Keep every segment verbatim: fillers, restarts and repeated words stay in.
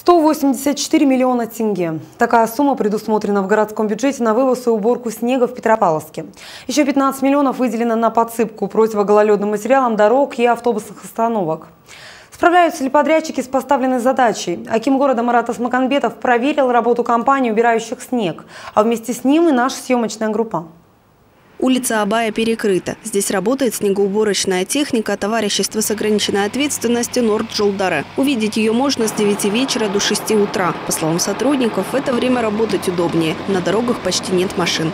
сто восемьдесят четыре миллиона тенге. Такая сумма предусмотрена в городском бюджете на вывоз и уборку снега в Петропавловске. Еще пятнадцать миллионов выделено на подсыпку противогололедным материалом дорог и автобусных остановок. Справляются ли подрядчики с поставленной задачей? Аким города Марат Тасмагамбетов проверил работу компаний, убирающих снег, а вместе с ним и наша съемочная группа. Улица Абая перекрыта. Здесь работает снегоуборочная техника товарищества с ограниченной ответственностью Норд-Жолдары. Увидеть ее можно с девяти вечера до шести утра. По словам сотрудников, в это время работать удобнее. На дорогах почти нет машин.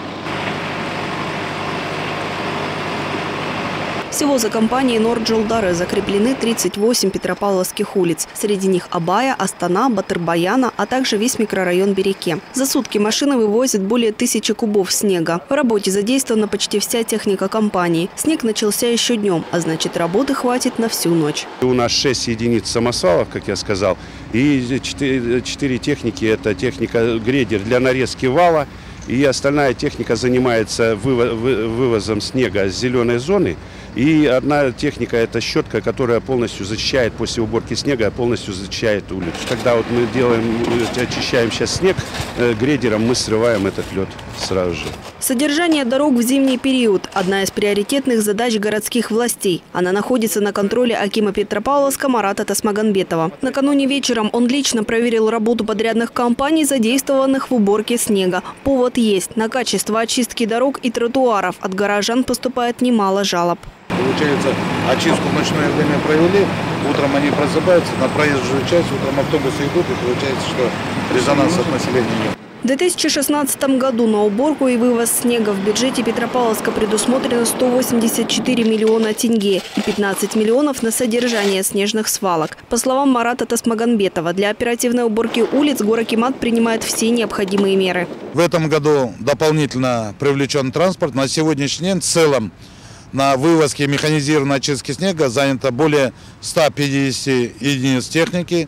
Всего за компанией Норд-Жолдары закреплены тридцать восемь петропавловских улиц. Среди них Абая, Астана, Батырбаяна, а также весь микрорайон Береке. За сутки машины вывозят более тысячи кубов снега. В работе задействована почти вся техника компании. Снег начался еще днем, а значит, работы хватит на всю ночь. У нас шесть единиц самосвалов, как я сказал, и четыре техники. Это техника грейдер для нарезки вала. И остальная техника занимается вывозом снега с зеленой зоны. И одна техника – это щетка, которая полностью зачищает после уборки снега, полностью зачищает улицу. Когда вот мы делаем, очищаем сейчас снег, грейдером мы срываем этот лед сразу же. Содержание дорог в зимний период – одна из приоритетных задач городских властей. Она находится на контроле акима Петропавловска Марата Тасмагамбетова. Накануне вечером он лично проверил работу подрядных компаний, задействованных в уборке снега. Повод есть. На качество очистки дорог и тротуаров от горожан поступает немало жалоб. Получается, очистку в ночное время провели, утром они просыпаются, на проезжую часть, утром автобусы идут, и получается, что резонанс от населения нет. В две тысячи шестнадцатом году на уборку и вывоз снега в бюджете Петропавловска предусмотрено сто восемьдесят четыре миллиона тенге и пятнадцать миллионов на содержание снежных свалок. По словам Марата Тасмагамбетова, для оперативной уборки улиц горакимат принимает все необходимые меры. В этом году дополнительно привлечен транспорт. На сегодняшний день в целом на вывозке механизированной очистки снега занято более ста пятидесяти единиц техники.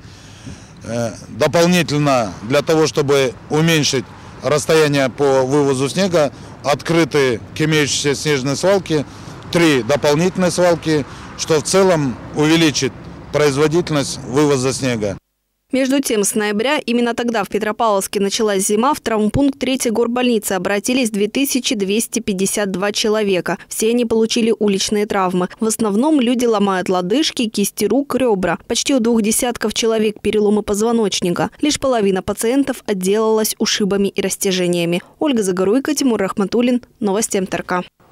Дополнительно для того, чтобы уменьшить расстояние по вывозу снега, открыты к имеющейся снежной свалке три дополнительные свалки, что в целом увеличит производительность вывоза снега. Между тем, с ноября, именно тогда в Петропавловске началась зима, в травмпункт третьей горбольницы обратились две тысячи двести пятьдесят два человека. Все они получили уличные травмы. В основном люди ломают лодыжки, кисти рук, ребра. Почти у двух десятков человек переломы позвоночника. Лишь половина пациентов отделалась ушибами и растяжениями. Ольга Загоруйко, Тимур Рахматуллин. Новости МТРК.